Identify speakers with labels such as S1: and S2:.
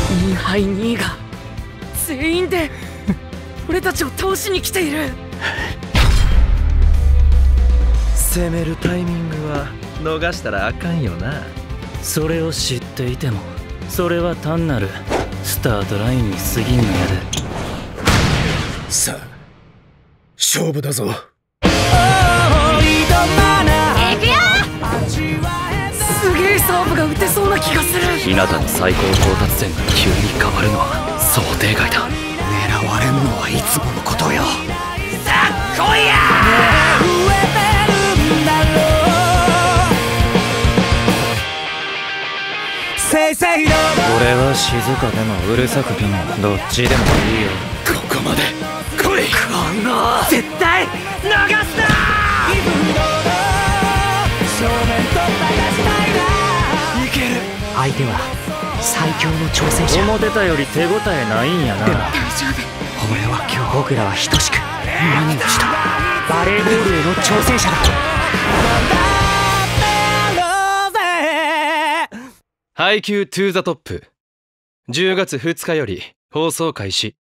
S1: インハイ2位が全員で俺たちを倒しに来ている。
S2: 攻めるタイミングは逃したらあかんよな。
S3: それを知っていてもそれは単なるスタートラインに過ぎんのやで。
S4: さあ勝負だぞ。
S1: すげえサーブが打てそうな気がする。
S3: 日向の最高到達点が急に変わるのは想定外だ。
S4: 狙われんのはいつものことよ。
S1: さあ来いや
S3: 俺は静かでもうるさくてもどっちでもいいよ。
S4: ここまで来い。
S1: 絶対逃すな。
S4: いける。
S1: 相手は最強の挑戦者。
S3: 思ってたより手応えないんやな。
S1: 大丈夫。俺は今日僕らは等しく何をしたバレーボールへの挑戦者だ。
S2: 配給トゥーザトップ10月2日より放送開始。